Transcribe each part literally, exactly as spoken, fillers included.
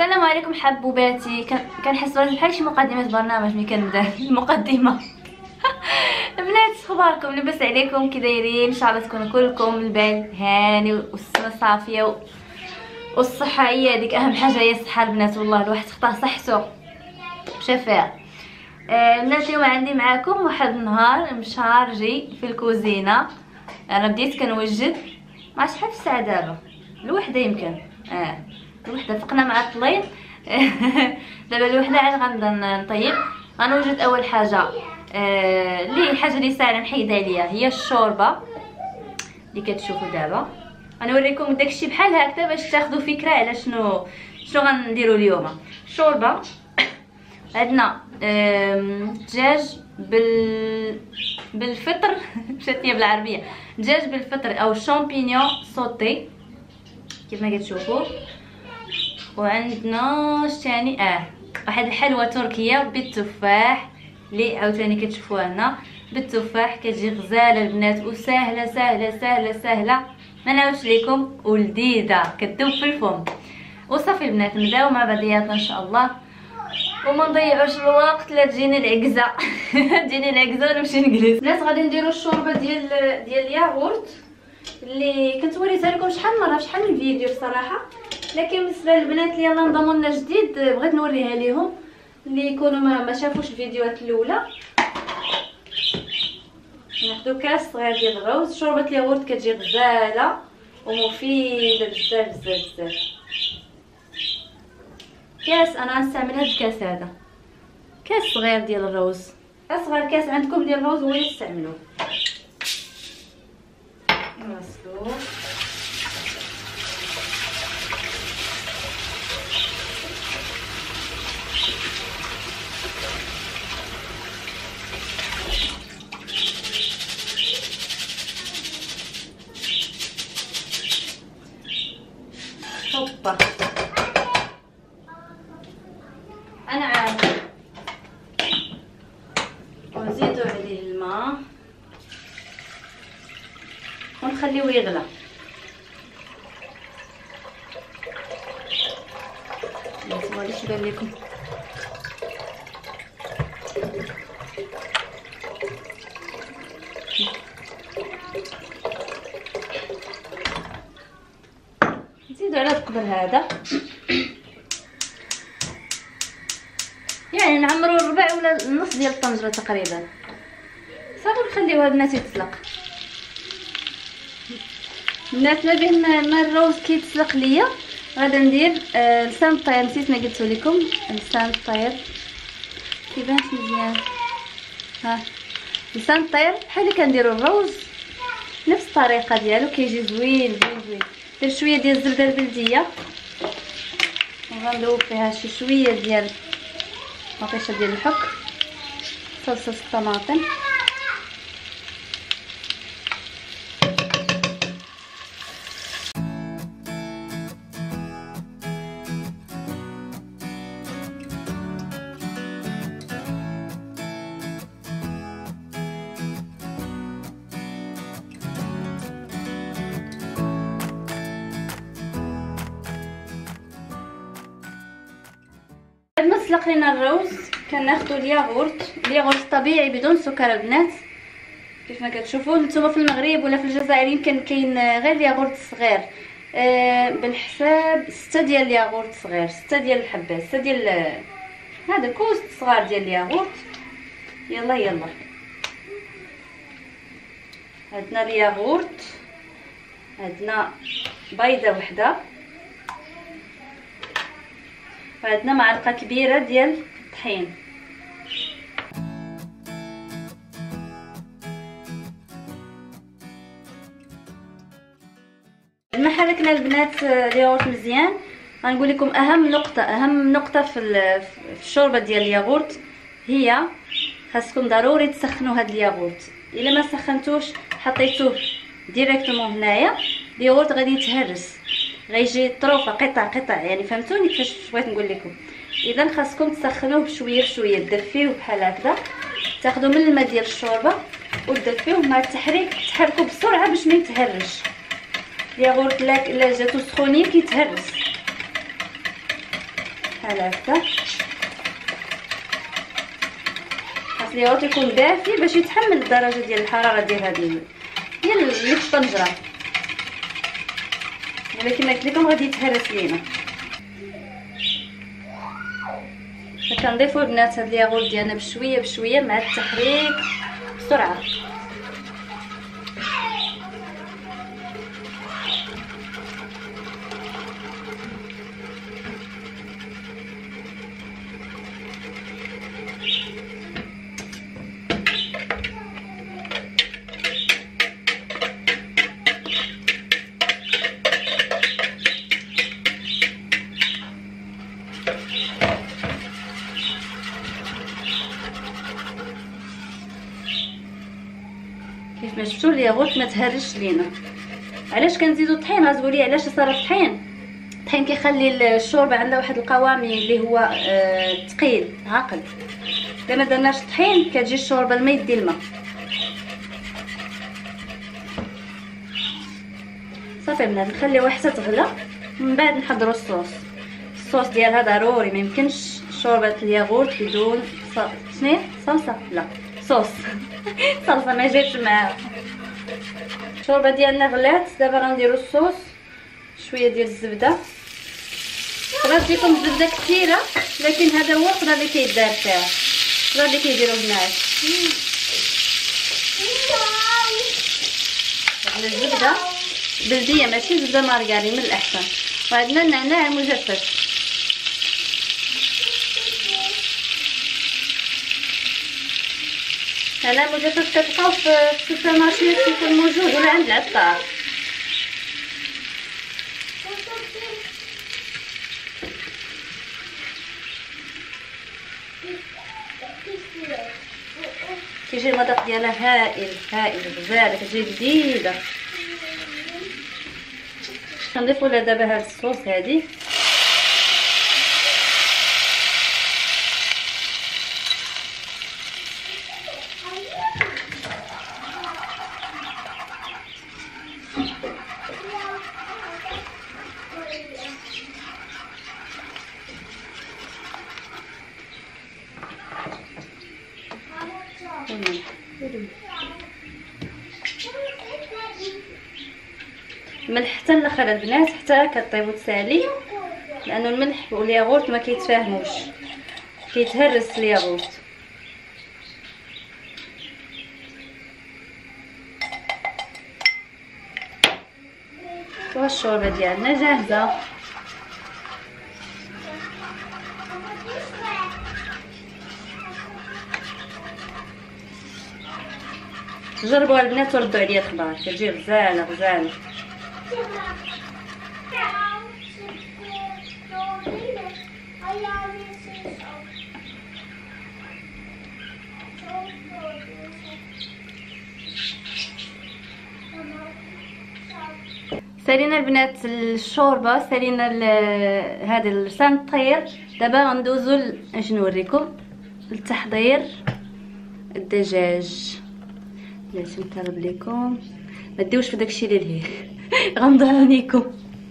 السلام عليكم حبوباتي. كنحس راسي بحال شي مقدمه برنامج ملي كنبدا المقدمه. البنات اخباركم؟ لاباس عليكم؟ كي دايرين؟ ان شاء الله تكونوا كلكم البال هاني والسنه صافيه و... والصحه هي هذيك اهم حاجه، هي الصحه البنات. والله الواحد خطاه صحته شفاء. آه البنات اليوم عندي معاكم واحد النهار مشارجي في الكوزينه. انا بديت كنوجد مع شحال في الساعه دابا؟ الوحده يمكن اه الوحده فقنا مع الطليط. دابا الوحده عاد غنبدا نطيب. غنوجد اول حاجه آه اللي الحاجه اللي ساهله نحيد عليها هي الشوربه اللي كتشوفوا دابا. غنوريكم داكشي بحال هكذا باش تاخذوا فكره على شنو شنو غنديروا اليوم. الشوربه عندنا دجاج بال بالفطر مشاتني بالعربيه، دجاج بالفطر او شامبينيون سوتي كيف ما كتشوفوا. وعندنا ثاني اه واحد الحلوه تركيه بالتفاح اللي عاوتاني كتشوفوها هنا بالتفاح، كتجي غزاله البنات وسهله سهله سهله سهله ما نعاودش لكم ولذيذه كتذوب في الفم. وصافي البنات نبداو مع بعضياتنا ان شاء الله وما نضيعوش الوقت لا تجيني العكزه. تجيني العكزه ونمشي نجلس. الناس غادي نديروا الشوربه ديال ديال الياغورت اللي كنت وريتها لكم شحال مره في شحال من فيديو الصراحه، لكن بالنسبه للبنات اللي يلاه انضموا لنا جديد بغيت نوريها ليهم اللي يكونوا ما, ما شافوش الفيديوهات الاولى. ناخذ كاس صغير ديال الروز. شوربه الياغورت كتجي غزاله ومفيده بزاف بزاف بزاف. كاس انا غنستعمل هاد الكاس هذا، كاس صغير ديال الروز. اصغر كاس عندكم ديال الروز هو اللي تستعملوه. نغسلوه هوبا. انا عارفه ونزيدو عليه الماء ونخليوه يغلى. نسمعوا ليش بان لكم نزيدو على القبل هذا يعني نعمروا الربع ولا النص ديال الطنجره تقريبا. صافي نخليوها البنات يتسلق. البنات ما بين ما الروز كيتسلق ليا غادا ندير آه لسان الطير. نسيت ما قلت لكم لسان الطير كيبانش مزيان. ها لسان الطير بحال اللي كنديروا الروز نفس الطريقه ديالو كيجي زوين زوين زوين. درت شويه ديال الزبده البلديه وغنذوب فيها شي شويه ديال مطيشه ديال الحك، صلصه الطماطم، بعد ما سلق لنا الروز كناخذوا الياغورت. الياغورت الطبيعي بدون سكر البنات كيف ما كتشوفوا. نتوما في المغرب ولا في الجزائر يمكن كاين غير الياغورت الصغير أه بالحساب ستة ديال الياغورت صغير، ستة ديال الحبات، ستة ديال هذا كوس صغار ديال الياغورت. يلا يلا عندنا الياغورت، عندنا بيضه وحده، وعندنا معلقه كبيره ديال الطحين. ما حركنا البنات الياغورت مزيان غنقول لكم اهم نقطه اهم نقطه في الشوربه ديال الياغورت هي خاصكم ضروري تسخنوا هذا الياغورت. الا ما سخنتوش حطيتوه ديريكتومون هنايا الياغورت غادي يتهرس، غيجي طروفه قطع قطع يعني فهمتوني كيفاش بغيت نقول لكم. اذا خاصكم تسخنوه بشويه بشويه، تدفيوه بحال هكذا، تاخذوا من الماء ديال الشوربه وتدفيوه مع التحريك، تحركوا بسرعه باش ما يتهرش. الياغورت لا جاتو سخونين كيتهرس. بحال هكا. خاص الياغورت يكون دافي باش يتحمل الدرجه ديال الحراره ديال هذه ديال اللي في الطنجره، ولكن كما قلت لكم غادي يتهرس لينا. كنضيفوا البنات هاد الياغورت ديالنا بشويه بشويه مع التحريك بسرعه. كيف ما شفتوا الياغورت ما تهرش لينا. علاش كنزيدوا الطحين؟ غتقولي علاش صار الطحين؟ الطحين كيخلي الشوربه عندها واحد القوام اللي هو آه ثقيل عاقل. الا ما درناش الطحين كتجي الشوربه الماء يدي الماء. صافي البنات نخليوها حتى تغلى، من بعد نحضروا الصوص. الصوص ديالها ضروري، ما يمكنش شوربه الياغورت بدون شنو صلصه، لا صوص صلصه ما جاتش معاها. الشوربه ديالنا غلات، دابا غنديروا الصوص. شويه ديال الزبده، بغات لكم الزبده كثيره لكن هذا هو القدر اللي كيدار فيها، القدر اللي كيديروا البنات. عندنا الزبده بلديه ماشي زبده مارغرين من الاحسن، وعندنا النعناع المجفف. النعناع المجفف كتلقاو في السوبر مارشي كيكون موجود ولا عند العطار. كيجي المذاق ديالها هائل هائل غزاله، كتجي جديده. كنضيفوا لها دابا هاد الصوص هادي. الملح حتى الاخر البنات حتى كطيب وتسالي، لانه الملح والياغورت ما كيتفاهموش، كيتهرس الياغورت. والشوربه ديالنا جاهزه. جربوا البنات وردوا عليا الخبار، كتجي غزاله غزاله. سالينا البنات الشوربه، سالينا هذا لسان الطير. دابا غندوزو اش نوريكم التحضير الدجاج. بلاتي نقرب لكم، ما ديوش في داكشي اللي لهيه غنضر عليكم.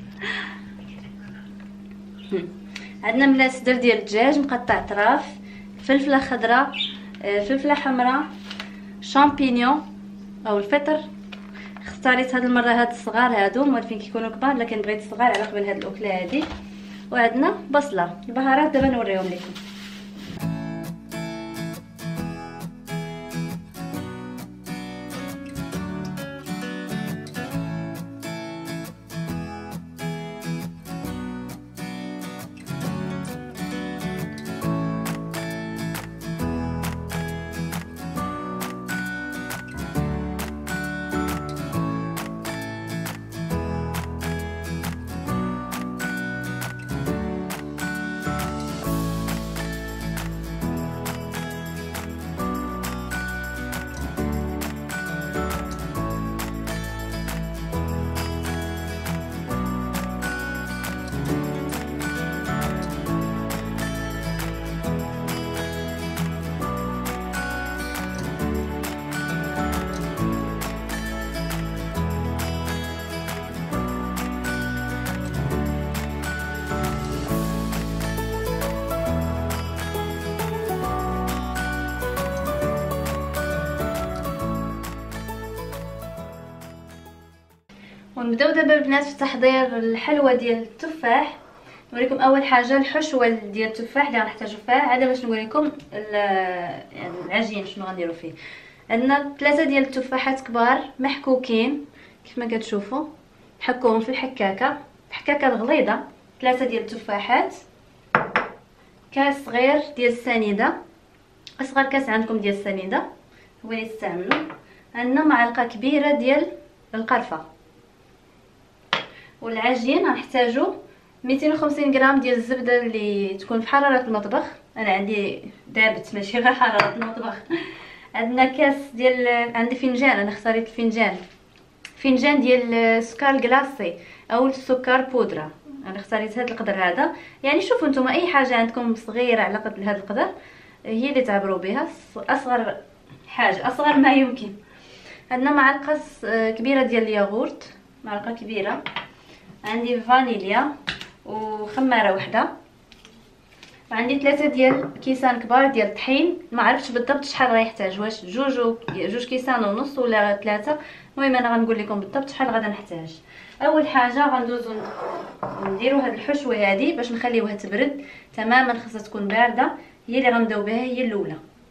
عندنا بنات صدر ديال الدجاج مقطع طراف، فلفله خضراء، فلفله حمراء، شامبينيون او الفطر. اختاريت هاد المره هاد الصغار هادو، موالفين كيكونوا كبار لكن بغيت الصغار على قبل هاد الاكله هادي. وعندنا بصله. البهارات دابا نوريهم لكم. ونبداو دابا البنات في تحضير الحلوى ديال التفاح. نوريكم اول حاجه الحشوه ديال التفاح اللي غنحتاجو فيها، عاد باش نوريكم يعني العجين شنو غنديروا فيه. عندنا ثلاثه ديال التفاحات كبار محكوكين كيف ما كتشوفوا، حكوهم في الحكاكه، الحكاكه الغليظه. ثلاثه ديال التفاحات، كاس صغير ديال السنيده، اصغر كاس عندكم ديال السنيده هو اللي تستعملوا. عندنا معلقه كبيره ديال القرفه. والعجين غنحتاجو مئتين وخمسين غرام ديال الزبده اللي تكون في حراره المطبخ، انا عندي دابت ماشي غير حراره المطبخ. عندنا كاس ديال، عندي فنجان، انا اختاريت الفنجان، فنجان ديال السكر كلاصي او السكر بودره، انا اختاريت هذا القدر هذا. يعني شوفوا نتوما اي حاجه عندكم صغيره على قد هذا القدر هي اللي تعبروا بها، اصغر حاجه اصغر ما يمكن. عندنا معلقه كبيره ديال الياغورت، معلقه كبيره. عندي فانيليا وخماره وحده. وعندي ثلاثه ديال كيسان كبار ديال الطحين، ما عرفتش بالضبط شحال غيحتاج، واش جوج جوج كيسان ونص ولا ثلاثه. المهم انا غنقول لكم بالضبط شحال غادي نحتاج. اول حاجه غندوزو نديرو هاد الحشوه هذه باش نخليوها تبرد تماما، خاصها تكون بارده، هي اللي غنبداو بها، هي الاولى.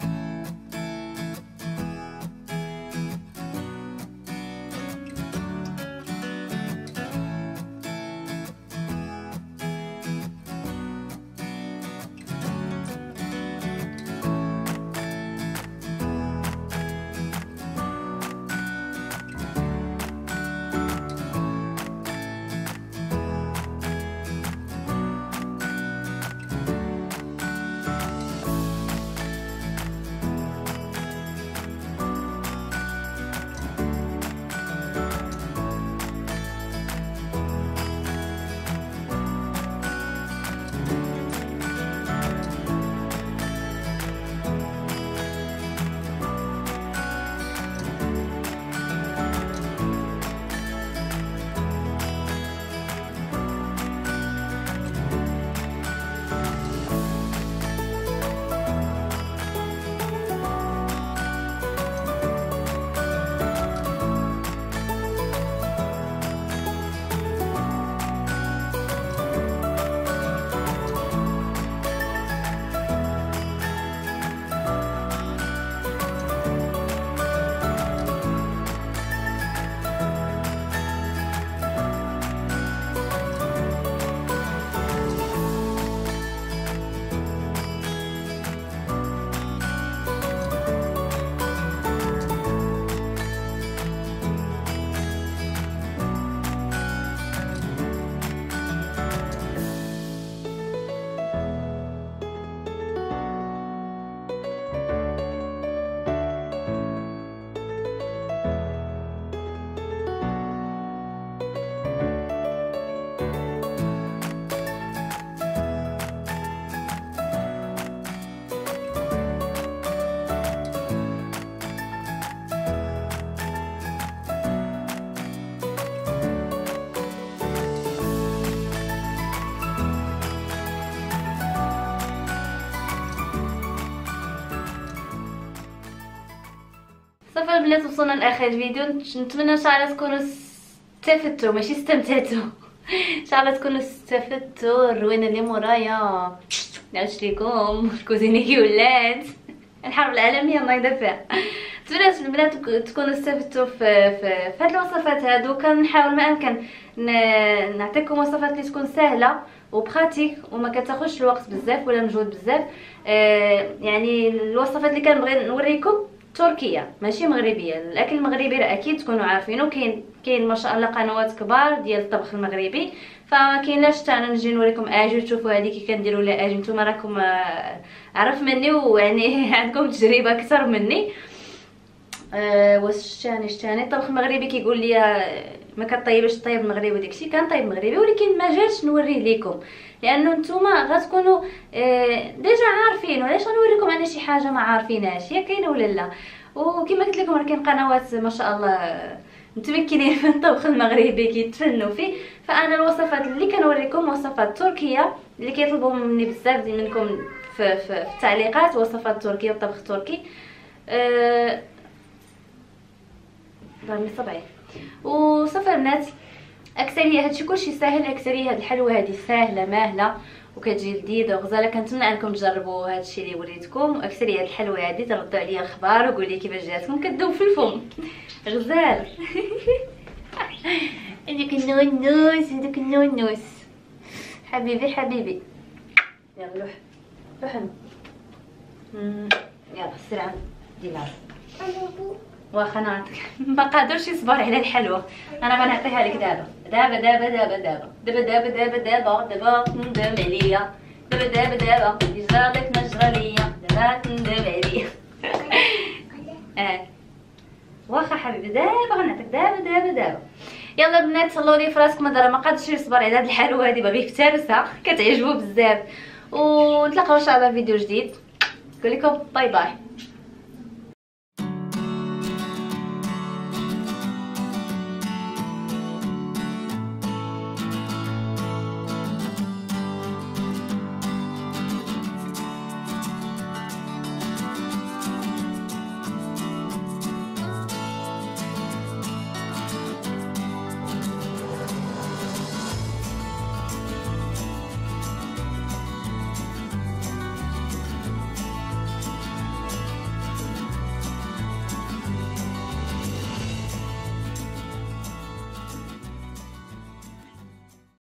صافي البنات وصلنا لاخر الفيديو. نتمنى ان شاء الله تكونوا استفدتوا ماشي استمتعتوا. ان شاء الله تكونوا استفدتوا. الروينه اللي مورايا نعش لكم الكوزينه كي ولات الحرب العالميه الله يدافع. نتمنى البنات تكونوا استفدتوا في في, في هاد الوصفات هادو. كنحاول ما امكن نعطيكم وصفات اللي تكون سهله وبراتيك وما كتاخذش الوقت بزاف ولا مجهود بزاف. آه يعني الوصفات اللي كنبغي نوريكم تركيا ماشي مغربيه. الاكل المغربي راه اكيد تكونوا عارفينه، كاين كاين ما شاء الله قنوات كبار ديال الطبخ المغربي، فكاينلاش حتى انا نجي نوريكم اجي تشوفوا هذه كي كنديروا لها اجي. نتوما راكم عرف مني ويعني عندكم تجربه اكثر مني. أه واش شتاني شتاني الطبخ المغربي كيقول لي ما كطيبش الطيب المغربي وداكشي، كنطيب مغربي ولكن ما جاتش نوريه لكم لانه نتوما غتكونوا أه ديجا عارفين. وعلاش غنوريكم انا شي حاجه ما عارفينهاش؟ هي كاينه ولا لا؟ وكما قلت لكم راه كاين قنوات ما شاء الله متمكنين من الطبخ المغربي كيتفنوا فيه. فانا الوصفات اللي كنوريكم وصفات تركيه اللي كيطلبوا مني بزاف منكم في, في, في التعليقات، وصفات تركيه والطبخ التركي. أه ضرني صبعي. وصافي البنات اكثريه هادشي كلشي ساهل. اكثريه هاد الحلوه هادي ساهله ماهله وكتجي لذيذه وغزاله. كنتمنى انكم تجربوا هادشي اللي وريتكم. واكثريه هاد الحلوه هادي تردوا عليا الخبار وقولوا لي كيفاش جاتكم. كتذوب في الفم غزال. هذوك النونوس هذوك النونوس حبيبي حبيبي. يلا لوح لوح يلا السرعه ديالها. واخا نعطيك ما قادرش يصبر على الحلوه. انا غنعطيها لك دابا دابا دابا دابا دابا دابا دابا دابا دابا دابا ندم عليا. دابا دابا دابا يجرالك نجرى ليا. دابا ندم عليا. اه واخا حبيبي دابا غنعطيك دابا دابا دابا. يلا البنات صلوا لي فراسكم. هذا ما قادش يصبر على هاد الحلوه هادي باغي يفترسها كتعجبو بزاف. ونتلاقاو ان شاء الله في فيديو جديد. نقول لكم باي باي.